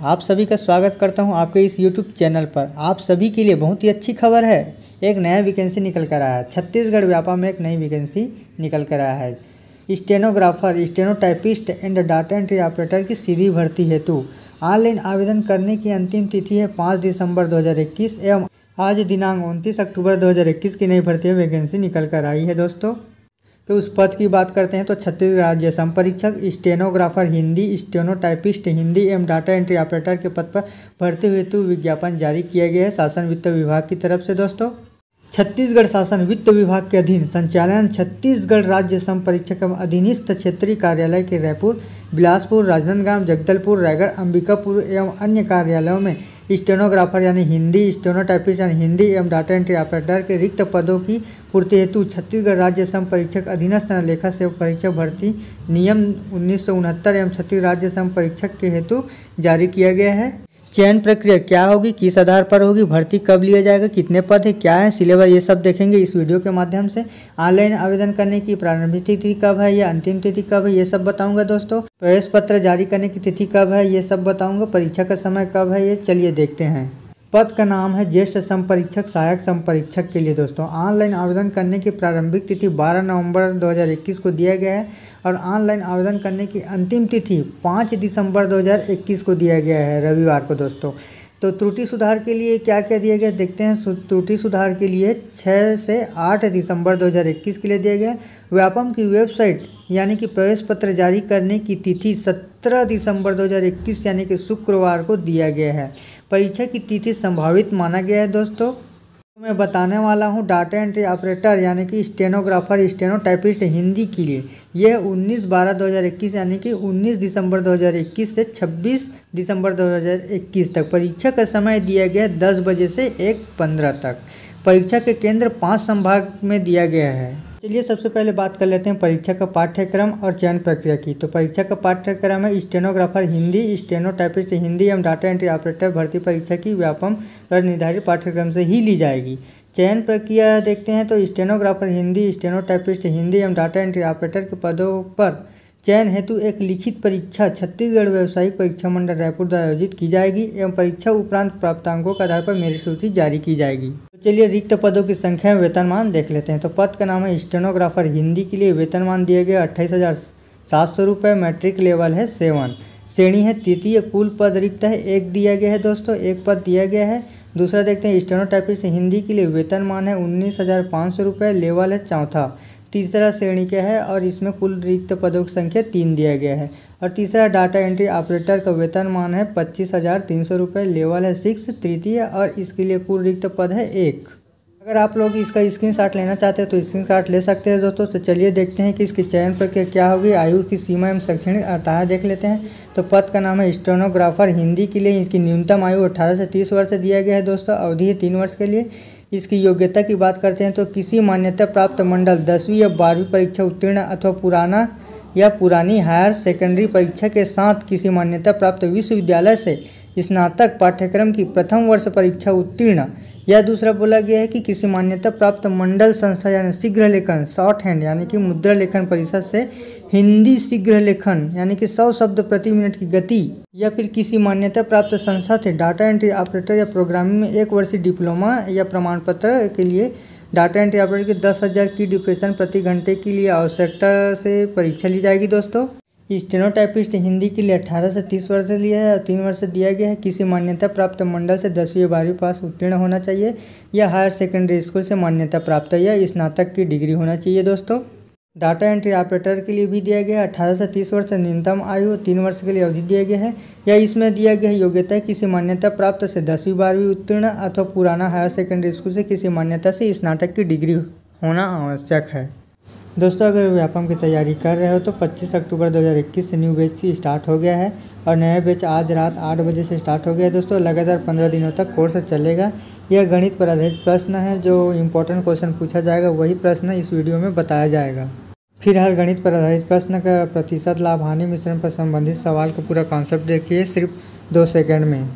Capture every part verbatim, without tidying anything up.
आप सभी का स्वागत करता हूं आपके इस यूट्यूब चैनल पर। आप सभी के लिए बहुत ही अच्छी खबर है, एक नया वैकेंसी निकल कर आया है। छत्तीसगढ़ व्यापा में एक नई वैकेंसी निकल कर आया है। Stenographer, stenotypist and data entry operator की सीधी भर्ती हेतु ऑनलाइन आवेदन करने की अंतिम तिथि है पाँच दिसंबर दो हज़ार इक्कीस एवं आज दिनांक उनतीस अक्टूबर दो हज़ार इक्कीस की नई भर्ती वैकेंसी निकल कर आई है। दोस्तों तो उस पद की बात करते हैं तो छत्तीसगढ़ राज्य सम परीक्षक, स्टेनोग्राफर हिंदी, स्टेनोटाइपिस्ट हिंदी एवं डाटा एंट्री ऑपरेटर के पद पर भर्ती हेतु विज्ञापन जारी किया गया है शासन वित्त विभाग की तरफ से। दोस्तों छत्तीसगढ़ शासन वित्त विभाग के अधीन संचालन छत्तीसगढ़ राज्य सम परीक्षक एवं अधीनस्थ क्षेत्रीय कार्यालय के रायपुर, बिलासपुर, राजनांदगांव, जगदलपुर, रायगढ़, अंबिकापुर एवं अन्य कार्यालयों में स्टेनोग्राफर यानी हिंदी, स्टेनोटाइपिस्ट यानी हिंदी एवं डाटा एंट्री ऑपरेटर के रिक्त पदों की पूर्ति हेतु छत्तीसगढ़ राज्य सम परीक्षक अधीनस्थ लेखा सेवक परीक्षक भर्ती नियम उन्नीस सौ उनहत्तर एवं छत्तीसगढ़ राज्य सम परीक्षक के हेतु जारी किया गया है। चयन प्रक्रिया क्या होगी, किस आधार पर होगी, भर्ती कब लिया जाएगा, कितने पद है, क्या है सिलेबस, ये सब देखेंगे इस वीडियो के माध्यम से। ऑनलाइन आवेदन करने की प्रारंभिक तिथि कब है या अंतिम तिथि कब है, ये सब बताऊंगा। दोस्तों प्रवेश पत्र जारी करने की तिथि कब है, ये सब बताऊंगा। परीक्षा का समय कब है, ये चलिए देखते हैं। पद का नाम है ज्येष्ठ सम परीक्षक, सहायक सम परीक्षक के लिए। दोस्तों ऑनलाइन आवेदन करने की प्रारंभिक तिथि बारह नवंबर दो हज़ार इक्कीस को दिया गया है और ऑनलाइन आवेदन करने की अंतिम तिथि पाँच दिसंबर दो हज़ार इक्कीस को दिया गया है, रविवार को। दोस्तों तो त्रुटि सुधार के लिए क्या क्या दिया गया देखते हैं। त्रुटि सुधार के लिए छः से आठ दिसंबर दो हज़ार इक्कीस के लिए दिया गया। व्यापम की वेबसाइट यानी कि प्रवेश पत्र जारी करने की तिथि सत्रह दिसंबर दो हज़ार इक्कीस यानी कि शुक्रवार को दिया गया है। परीक्षा की तिथि संभावित माना गया है। दोस्तों मैं बताने वाला हूं डाटा एंट्री ऑपरेटर यानी कि स्टेनोग्राफर, स्टेनोटाइपिस्ट हिंदी के लिए यह उन्नीस बारह दो हज़ार इक्कीस यानी कि उन्नीस दिसंबर दो हज़ार इक्कीस से छब्बीस दिसंबर दो हज़ार इक्कीस तक। परीक्षा का समय दिया गया है दस बजे से एक पंद्रह तक। परीक्षा के केंद्र पाँच संभाग में दिया गया है। चलिए सबसे पहले बात कर लेते हैं परीक्षा का पाठ्यक्रम और चयन प्रक्रिया की। तो परीक्षा का पाठ्यक्रम है स्टेनोग्राफर हिंदी, स्टेनोटाइपिस्ट हिंदी एवं डाटा एंट्री ऑपरेटर भर्ती परीक्षा की व्यापम पर निर्धारित पाठ्यक्रम से ही ली जाएगी। चयन प्रक्रिया देखते हैं तो स्टेनोग्राफर हिंदी, स्टेनोटाइपिस्ट हिंदी एवं डाटा एंट्री ऑपरेटर के पदों पर चयन हेतु एक लिखित परीक्षा छत्तीसगढ़ व्यावसायिक परीक्षा मंडल रायपुर द्वारा आयोजित की जाएगी एवं परीक्षा उपरांत प्राप्तांकों के आधार पर मेरिट सूची जारी की जाएगी। तो चलिए रिक्त पदों की संख्या में वेतनमान देख लेते हैं। तो पद का नाम है स्टेनोग्राफर हिंदी के लिए वेतनमान दिया गया अट्ठाईस हज़ार सात सौ रुपये, मैट्रिक लेवल है सेवन, श्रेणी है तृतीय, कुल पद रिक्त है एक दिया गया है। दोस्तों एक पद दिया गया है। दूसरा देखते हैं स्टेनोटाइपिस्ट हिंदी के लिए वेतनमान है उन्नीस हज़ार पाँच सौ रुपये, लेवल है चौथा, तीसरा श्रेणी का है और इसमें कुल रिक्त पदों की संख्या तीन दिया गया है। और तीसरा डाटा एंट्री ऑपरेटर का वेतनमान है पच्चीस हज़ार तीन सौ रुपये, लेवल है सिक्स, तृतीय और इसके लिए कुल रिक्त पद है एक। अगर आप लोग इसका स्क्रीनशॉट लेना चाहते हैं तो स्क्रीनशॉट ले सकते हैं। दोस्तों तो चलिए देखते हैं कि इसकी चयन प्रक्रिया क्या होगी। आयु की सीमा एवं शैक्षणिक अर्हता देख लेते हैं। तो पद का नाम है स्टेनोग्राफर हिंदी के लिए इसकी न्यूनतम आयु अठारह से तीस वर्ष दिया गया है। दोस्तों अवधि है तीन वर्ष के लिए। इसकी योग्यता की बात करते हैं तो किसी मान्यता प्राप्त मंडल दसवीं या बारहवीं परीक्षा उत्तीर्ण अथवा पुराना या पुरानी हायर सेकेंडरी परीक्षा के साथ किसी मान्यता प्राप्त विश्वविद्यालय से स्नातक पाठ्यक्रम की प्रथम वर्ष परीक्षा उत्तीर्ण, या दूसरा बोला गया है कि किसी मान्यता प्राप्त मंडल संस्था यानी शीघ्र लेखन शॉर्ट हैंड यानी कि मुद्रा लेखन परिषद से हिंदी शीघ्र लेखन यानी कि सौ शब्द प्रति मिनट की गति, या फिर किसी मान्यता प्राप्त संस्था से डाटा एंट्री ऑपरेटर या प्रोग्रामिंग में एक वर्षीय डिप्लोमा या प्रमाण पत्र के लिए डाटा एंट्री ऑपरेटर की दस हज़ार की डिप्रेशन प्रति घंटे के लिए आवश्यकता से परीक्षा ली जाएगी। दोस्तों स्टेनोटाइपिस्ट हिंदी के लिए अठारह से तीस वर्ष लिया है और तीन वर्ष दिया गया है। किसी मान्यता प्राप्त मंडल से दसवीं या बारहवीं पास उत्तीर्ण होना चाहिए या हायर सेकेंडरी स्कूल से मान्यता प्राप्त या स्नातक की डिग्री होना चाहिए। दोस्तों डाटा एंट्री ऑपरेटर के लिए भी दिया गया है अठारह से तीस वर्ष न्यूनतम आयु, तीन वर्ष के लिए अवधि दिया गया है। या इसमें दिया गया है योग्यता है किसी मान्यता प्राप्त से दसवीं बारहवीं उत्तीर्ण अथवा पुराना हायर सेकेंडरी स्कूल से किसी मान्यता से स्नातक की डिग्री होना आवश्यक है। दोस्तों अगर व्यापम की तैयारी कर रहे हो तो पच्चीस अक्टूबर दो हज़ार इक्कीस से न्यू बैच स्टार्ट हो गया है और नया बैच आज रात आठ बजे से स्टार्ट हो गया है। दोस्तों लगातार पंद्रह दिनों तक कोर्स चलेगा। यह गणित पर आधारित प्रश्न है, जो इम्पोर्टेंट क्वेश्चन पूछा जाएगा वही प्रश्न इस वीडियो में बताया जाएगा। फिर हर गणित पर आधारित प्रश्न का प्रतिशत लाभ हानि मिश्रण पर संबंधित सवाल का पूरा कॉन्सेप्ट देखिए सिर्फ दो सेकंड में।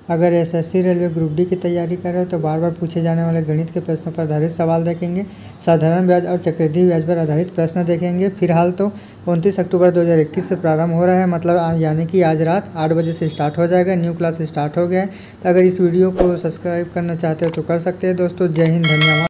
अगर एसएससी रेलवे ग्रुप डी की तैयारी कर रहे हो तो बार बार पूछे जाने वाले गणित के प्रश्नों पर आधारित सवाल देखेंगे। साधारण ब्याज और चक्रवृद्धि ब्याज पर आधारित प्रश्न देखेंगे। फिलहाल तो उनतीस अक्टूबर दो हज़ार इक्कीस से प्रारंभ हो रहा है, मतलब यानी कि आज रात आठ बजे से स्टार्ट हो जाएगा। न्यू क्लास स्टार्ट हो गया है। तो अगर इस वीडियो को सब्सक्राइब करना चाहते हो तो कर सकते हैं दोस्तों। जय हिंद, धन्यवाद।